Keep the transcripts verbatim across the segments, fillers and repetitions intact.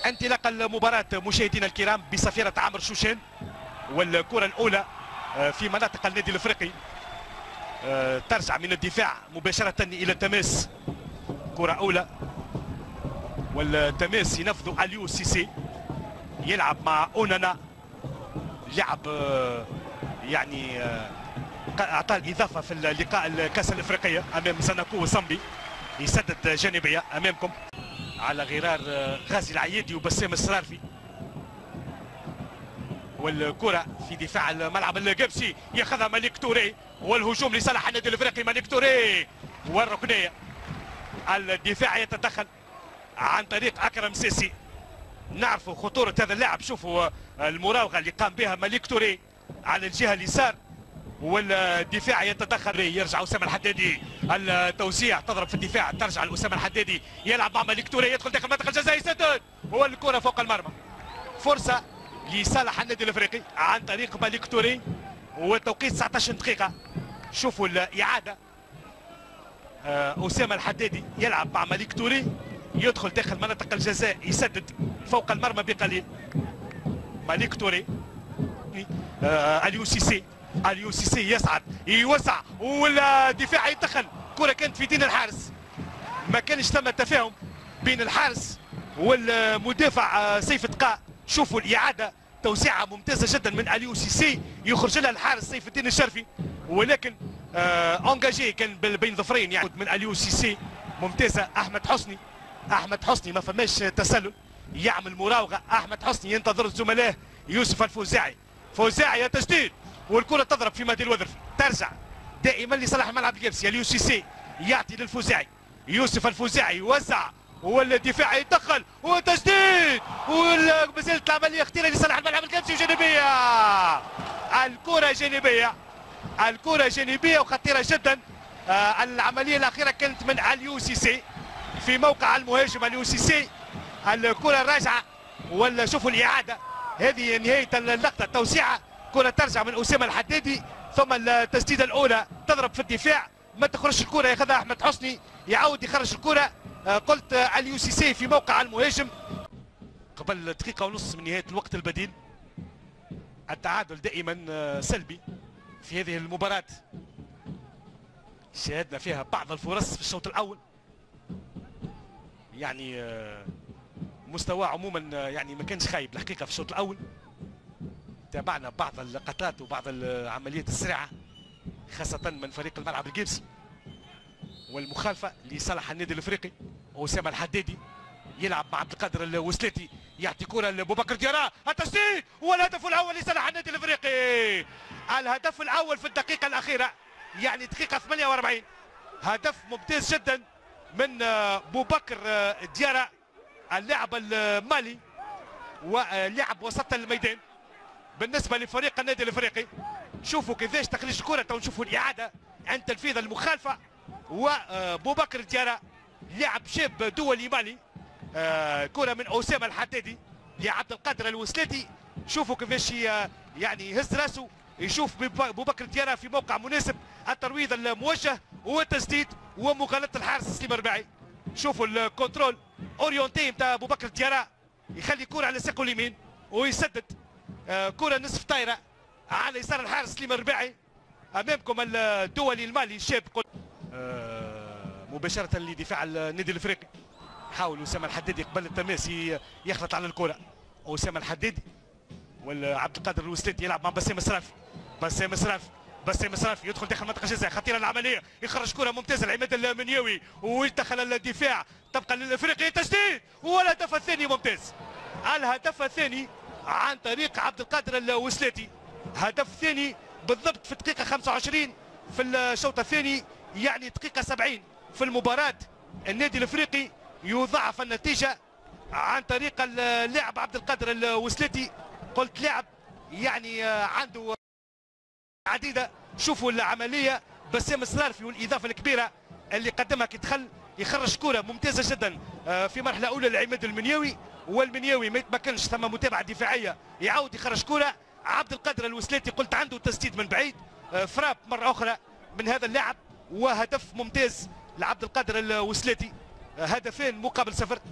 انطلاق المباراة مشاهدينا الكرام بصفيرة عمرو شوشان، والكرة الأولى في مناطق النادي الافريقي ترجع من الدفاع مباشرة إلى التماس. كرة أولى والتماس ينفذ اليو سيسي، يلعب مع اونانا، لعب يعني اعطى الاضافه في اللقاء الكاس الافريقيه امام زناكو وصمبي. يسدد جانبيه امامكم على غرار غازي العيادي وبسام السرارفي، والكره في دفاع الملعب الجبسي ياخذها مالك توري، والهجوم لصالح النادي الافريقي. مالك توري والركنيه، الدفاع يتدخل عن طريق اكرم سيسي. نعرفوا خطوره هذا اللاعب، شوفوا المراوغه اللي قام بها مالك توري على الجهه اليسار، والدفاع يتدخل. يرجع اسامه الحدادي، التوزيع تضرب في الدفاع، ترجع لاسامه الحدادي، يلعب مع مالك توري، يدخل داخل منطقه الجزاء، يسدد والكره فوق المرمى. فرصه لصالح النادي الافريقي عن طريق مالك توري، والتوقيت تسعة عشر دقيقه. شوفوا الاعاده، اسامه الحدادي يلعب مع مالك توري، يدخل داخل منطقه الجزاء، يسدد فوق المرمى بقليل. مالك توري، آه اليو سيسي، اليو سيسي يصعد يوسع، والدفاع يدخل. كره كانت في دين الحارس، ما كانش ثم تفاهم بين الحارس والمدافع سيف التقاء. شوفوا الاعاده، توسيعه ممتازه جدا من اليو سيسي، يخرج لها الحارس سيف الدين الشرفي، ولكن آه انجاجي كان بين ظفرين يعني من اليو سيسي ممتازه. احمد حسني، احمد حسني ما فماش تسلل، يعمل مراوغه. احمد حسني ينتظر زملائه. يوسف الفوزاعي، فوزاعي تسديد، والكره تضرب في مادي الوذر، ترجع دائما لصالح الملعب الجبسي. اليو سيسي يعطي للفوزاعي، يوسف الفوزاعي يوزع، والدفاع يدخل وتسديد، ومازالت العمليه خطيره لصالح الملعب الجبسي وجانبيه. الكره جانبيه، الكره جانبيه وخطيره جدا. آه العمليه الاخيره كانت من اليو سيسي في موقع المهاجم اليو سيسي. الكره راجعه، ولا شوفوا الاعاده، هذه نهايه اللقطه. توسيعه، كره ترجع من اسامه الحدادي، ثم التسديده الاولى تضرب في الدفاع، ما تخرجش الكره، ياخذها احمد حسني، يعاود يخرج الكره. قلت اليو سي سي في موقع المهاجم. قبل دقيقه ونص من نهايه الوقت البديل. التعادل دائما سلبي في هذه المباراه، شاهدنا فيها بعض الفرص في الشوط الاول، يعني مستوى عموما يعني ما كانش خايب الحقيقه في الشوط الاول. تابعنا بعض اللقطات وبعض العمليات السريعه خاصه من فريق الملعب الجبسي، والمخالفه لصالح النادي الافريقي. اسامه الحدادي يلعب مع عبد القادر الوسلاتي، يعطي كره لابو بكر ديارة، التسديد والهدف الاول لصالح النادي الافريقي. الهدف الاول في الدقيقه الاخيره، يعني دقيقه ثمانية وأربعين. هدف ممتاز جدا من ابو بكر ديارة، اللاعب المالي، ولعب وسط الميدان بالنسبه لفريق النادي الافريقي. شوفوا كيفاش تخريج الكره، تو نشوفوا الاعاده عند تنفيذ المخالفه. وابو بكر ديارة لاعب شاب دولي مالي، كره من اسامه الحدادي لعبد القادر الوسلاتي. شوفوا كيفاش يعني يهز راسه، يشوف ابو بكر ديارة في موقع مناسب، الترويض الموجه والتسديد ومغالطه الحارس سليم الرباعي. شوفوا الكنترول اورينتي نتاع ابو بكر ديارة، يخلي كره على ساقه اليمين ويسدد كره نصف طايره على يسار الحارس سليم الرباعي. امامكم الدولي المالي الشاب مباشره لدفاع النادي الافريقي. حاول اسامه الحدادي قبل التماس يخلط على الكره. اسامه الحدادي والعبد القادر الوسلاتي يلعب مع بسام السرافي. بسام السرافي، بسام السرافي يدخل داخل منطقه الجزاء، خطيره العمليه، يخرج كره ممتازه لعماد المنيوي، ويدخل الدفاع، تبقى للافريقي تسديد، والهدف الثاني ممتاز. الهدف الثاني عن طريق عبد القادر الوسلاتي، هدف ثاني بالضبط في الدقيقه خمسة وعشرين في الشوط الثاني، يعني دقيقه سبعين في المباراه. النادي الافريقي يضاعف النتيجه عن طريق اللاعب عبد القادر الوسلاتي. قلت لاعب يعني عنده عديده. شوفوا العمليه، بسام السرارفي والاضافه الكبيره اللي قدمها كي دخل، يخرج كره ممتازه جدا في مرحله اولى لعماد المنيوي، والمنيوي ما يتمكنش، ثم متابعه دفاعيه، يعاود يخرج كره. عبد القادر الوسلاتي قلت عنده تسديد من بعيد، فراب مره اخرى من هذا اللاعب، وهدف ممتاز لعبد القادر الوسلاتي. هدفين مقابل صفر،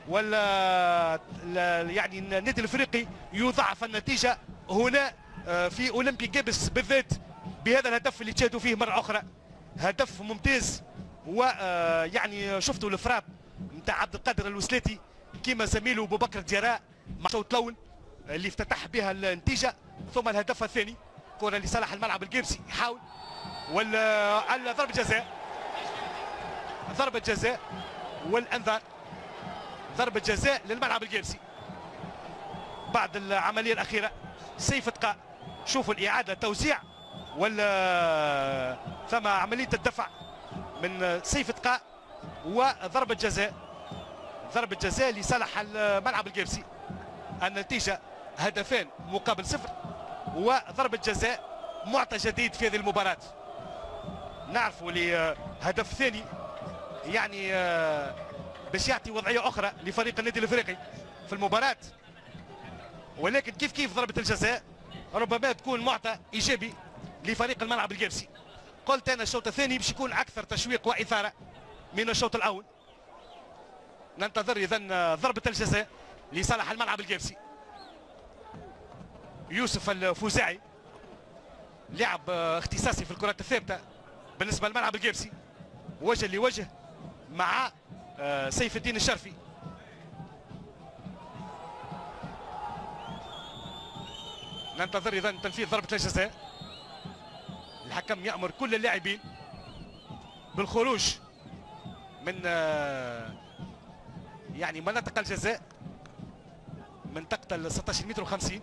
ولا يعني النادي الافريقي يضاعف النتيجه هنا في اولمبي جابس بالذات بهذا الهدف اللي تشاهدوا فيه مره اخرى. هدف ممتاز، ويعني شفتوا الفراب نتاع عبد القادر الوسلاتي كيما زميله ابو بكر ديراء مع الشوط الاول اللي افتتح بها النتيجه. ثم الهدف الثاني كره لصالح الملعب الجيبسي، يحاول ولا ضربه جزاء، ضربه جزاء والانذار، ضربه جزاء للملعب الجيبسي بعد العمليه الاخيره. سيف تقى شوفوا الاعاده توزيع ولا ثم عمليه الدفع من سيف تقى وضربه جزاء، ضربه جزاء لصالح الملعب الجيبسي. النتيجه هدفان مقابل صفر، وضربه جزاء معطى جديد في هذه المباراه. نعرفوا لهدف ثاني يعني باش يعطي وضعيه اخرى لفريق النادي الافريقي في المباراه، ولكن كيف كيف ضربه الجزاء ربما تكون معطى ايجابي لفريق الملعب الجيبسي. قلت انا الشوط الثاني باش يكون اكثر تشويق واثاره من الشوط الاول. ننتظر اذا ضربه الجزاء لصالح الملعب الجيبسي. يوسف الفوزاعي لاعب اختصاصي في الكرات الثابته بالنسبه للملعب الجيبسي، وجه لوجه مع سيف الدين الشرفي. ننتظر اذا تنفيذ ضربه الجزاء. الحكم يأمر كل اللاعبين بالخروج من يعني مناطق الجزاء، منطقة ال ستة عشر متر وخمسين،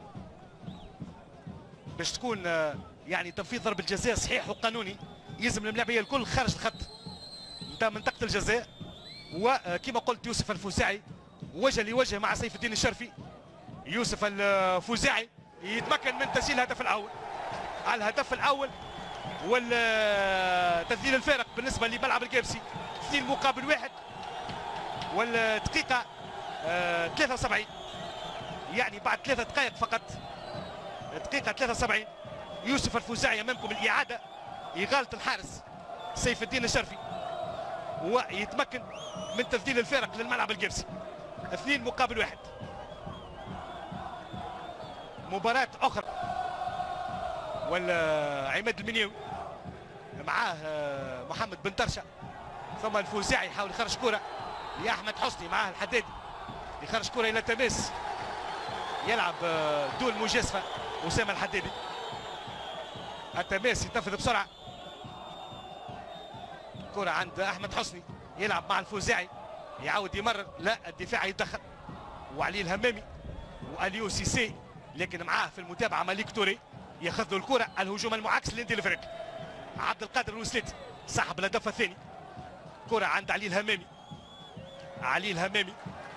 باش تكون يعني تنفيذ ضربة الجزاء صحيح وقانوني. يلزم اللاعبية الكل خارج الخط نتاع منطقة الجزاء. وكما قلت يوسف الفوزاعي وجه لوجه مع سيف الدين الشرفي. يوسف الفوزاعي يتمكن من تسجيل الهدف الأول، على الهدف الأول والتسجيل الفارق بالنسبة لملعب الجيبسي اثنين مقابل واحد، والدقيقة آه ثلاثة وسبعين، يعني بعد ثلاثة دقائق فقط، دقيقة ثلاثة وسبعين. يوسف الفوزاعي أمامكم الإعادة، إغالة الحارس سيف الدين الشرفي، ويتمكن من تسجيل الفارق للملعب الجيبسي اثنين مقابل واحد. مباراة أخرى والعماد المنيوي معاه محمد بن طرشة، ثم الفوزاعي يحاول يخرج كرة لأحمد حسني، معاه الحدادي يخرج كرة إلى تماس، يلعب دون مجازفة أسامة الحدادي. التماس ينفذ بسرعة، كرة عند أحمد حسني يلعب مع الفوزاعي، يعاود يمرر، لا الدفاع يتدخل، وعلي الهمامي واليو سيسي، لكن معاه في المتابعة مالك توري ياخذ الكرة. الهجوم المعاكس للنادي الافريقي، عبد القادر الوسلاتي صاحب الهدف الثاني، كرة عند علي الهمامي، علي الهمامي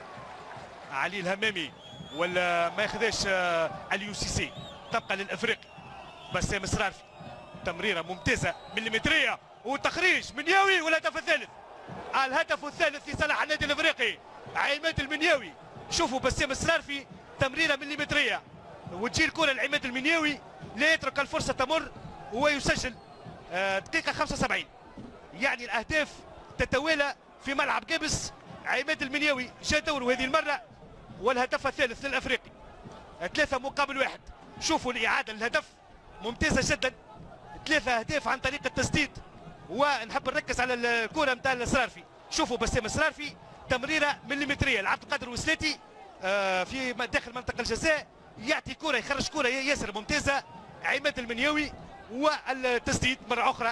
علي الهمامي ولا ما ياخذش اليو سيسي، تبقى للافريقي. بسام السرارفي تمريرة ممتازة مليمترية وتخريج منياوي، والهدف الثالث، الهدف الثالث لصالح النادي الافريقي عماد المنياوي. شوفوا بسام السرارفي تمريرة مليمترية وتجي الكرة لعماد المنياوي، لا يترك الفرصة تمر ويسجل. دقيقة خمسة وسبعين، يعني الأهداف تتوالى في ملعب جابس. عماد المنياوي جاء دوره هذه المرة، والهدف الثالث للأفريقي، ثلاثة مقابل واحد. شوفوا الإعادة للهدف ممتازة جدا، ثلاثة أهداف عن طريق التسديد. ونحب نركز على الكرة نتاع السرارفي، شوفوا بسام السرارفي تمريرة مليمترية لعبد القادر الوسلاتي في داخل منطقة الجزاء، يعطي كرة يخرج كرة ياسر ممتازة. عماد المنياوي والتسديد مرة أخرى،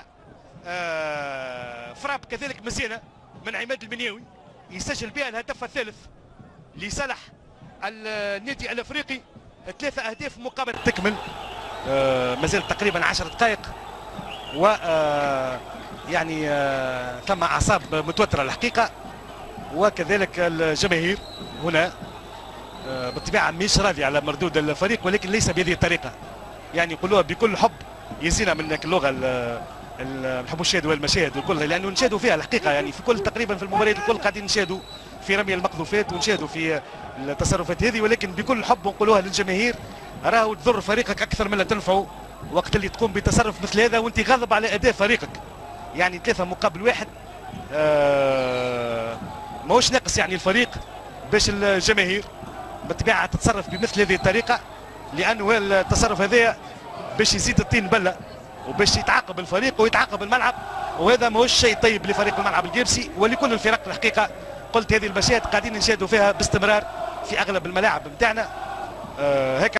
آه فراب كذلك مزيانة من عماد المنياوي، يسجل بها الهدف الثالث لصالح النادي الأفريقي. ثلاثة أهداف مقابل تكمل، آه مازال تقريبا عشر دقائق، و آه يعني آه ثم أعصاب متوترة الحقيقة، وكذلك الجماهير هنا آه بالطبيعة مش راضي على مردود الفريق، ولكن ليس بهذه الطريقة، يعني يقولوها بكل حب، يزينا من اللغة نحبوا نشاهدوا المشاهد والكل، لانه نشاهدوا فيها الحقيقه، يعني في كل تقريبا في المباريات الكل قاعدين نشاهدوا في رمي المقذوفات ونشاهدوا في التصرفات هذه، ولكن بكل حب نقولوها للجماهير، راهو تضر فريقك اكثر من اللي تنفعه وقت اللي تقوم بتصرف مثل هذا وانت غاضب على اداء فريقك. يعني ثلاثه مقابل واحد، آه ماهوش ناقص يعني الفريق، باش الجماهير بالطبيعه تتصرف بمثل هذه الطريقه، لانه التصرف هذا باش يزيد الطين بله وباش يتعاقب الفريق ويتعاقب الملعب، وهذا ماهوش شيء طيب لفريق الملعب الجيرسي ولكل الفرق. الحقيقه قلت هذه المشاهد قاعدين نشاهدوا فيها باستمرار في اغلب الملاعب نتاعنا. آه هيك